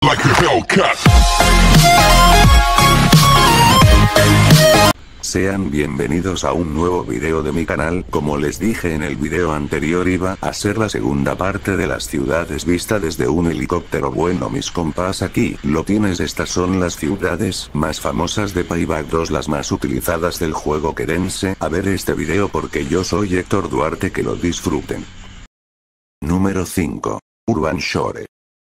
like a Hellcat. Sean bienvenidos a un nuevo video de mi canal. Como les dije en el video anterior, iba a ser la segunda parte de las ciudades vista desde un helicóptero. Bueno, mis compas, aquí lo tienes. Estas son las ciudades más famosas de Payback 2, las más utilizadas del juego. Quédense a ver este video porque yo soy Héctor Duarte. Que lo disfruten. Número 5. Urban Shore.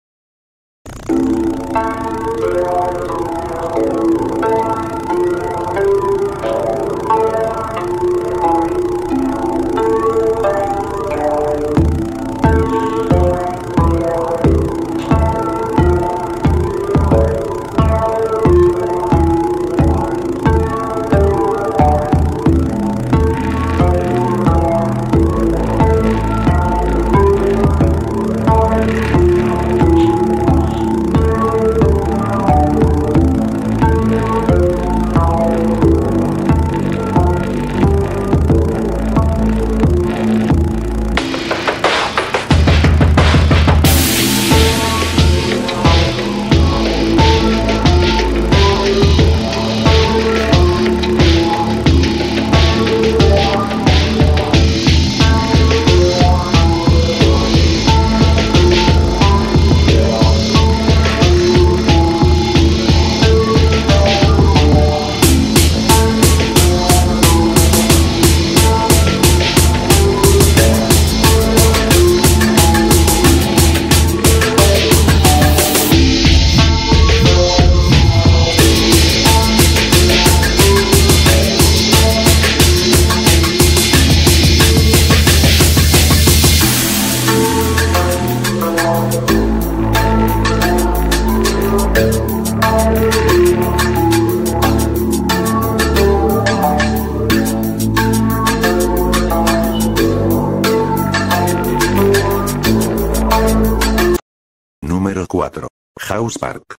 Número 4. House Park.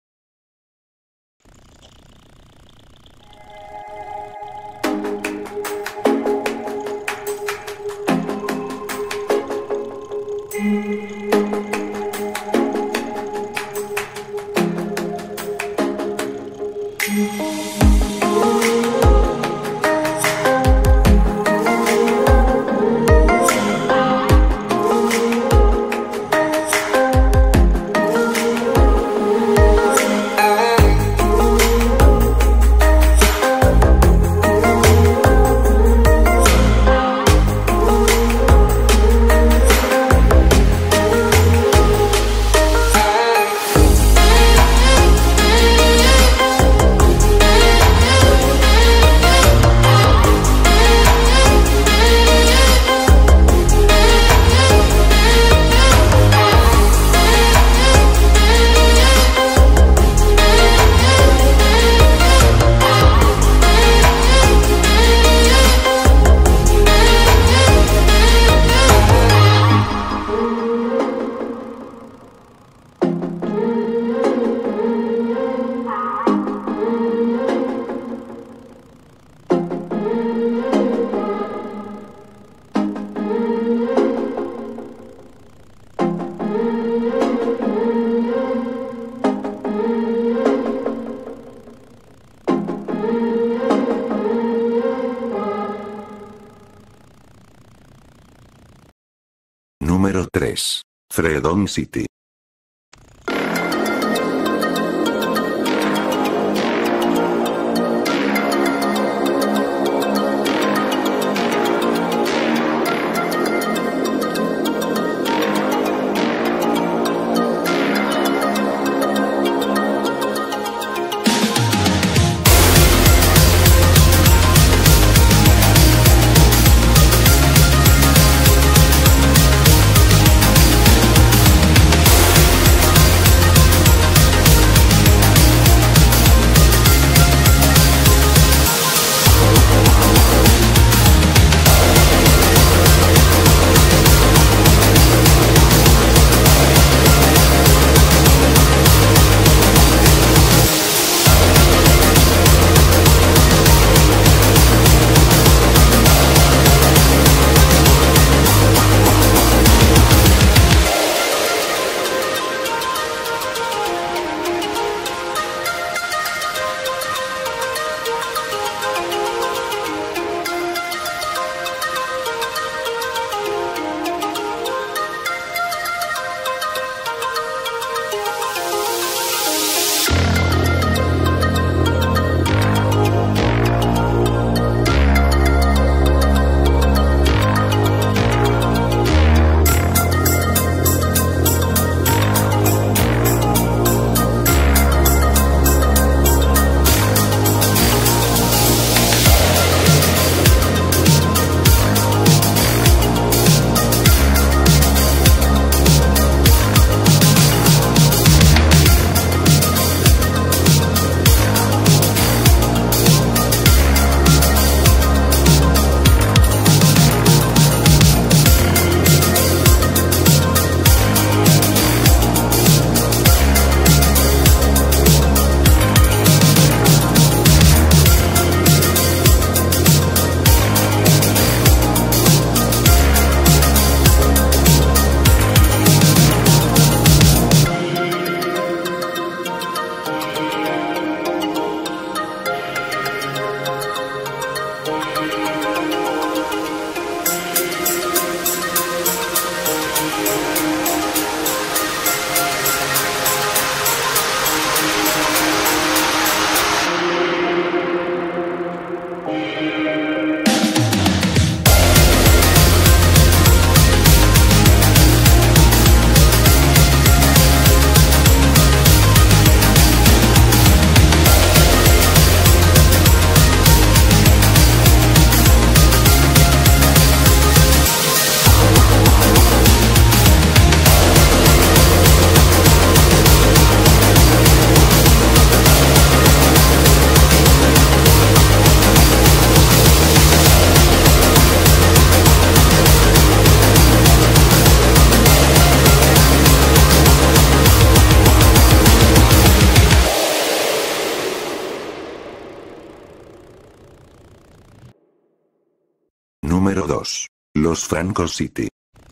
Número 3. Freedom City. 2. Los Francos City.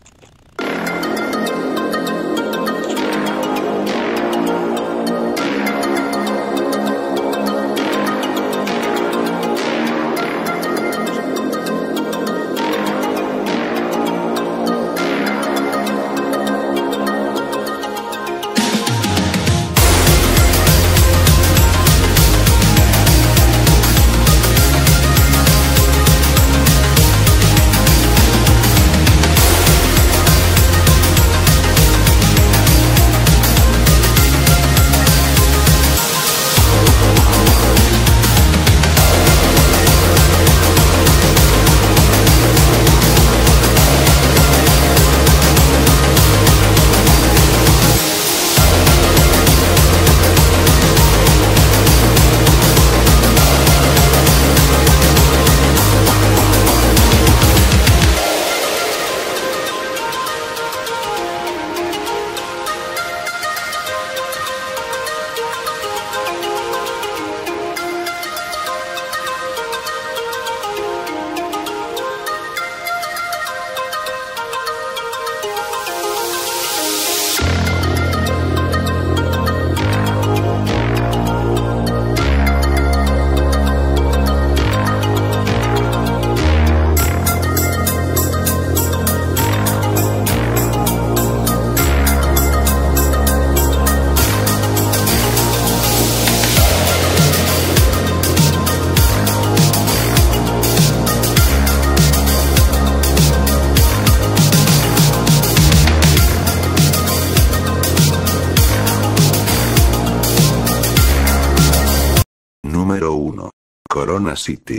Número 1. Corona City.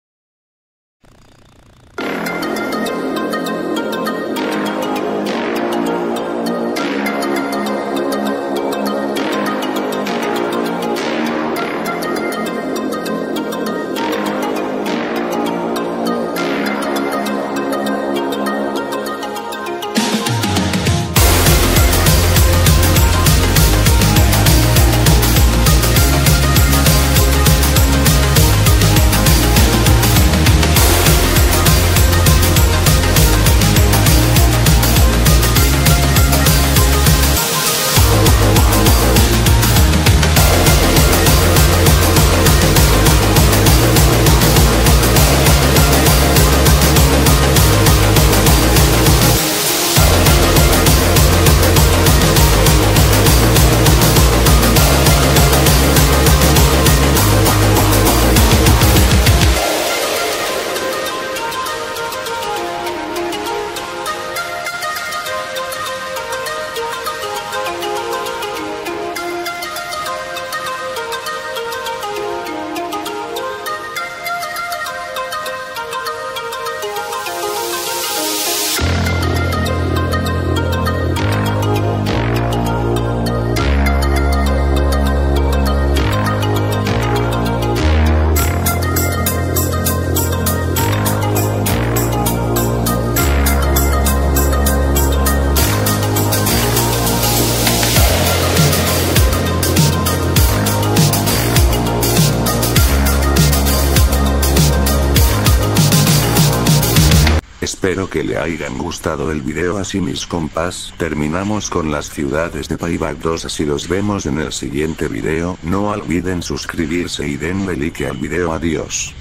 Espero que le hayan gustado el video. Así mis compas, terminamos con las ciudades de Payback 2. Así los vemos en el siguiente video. No olviden suscribirse y denle like al video. Adiós.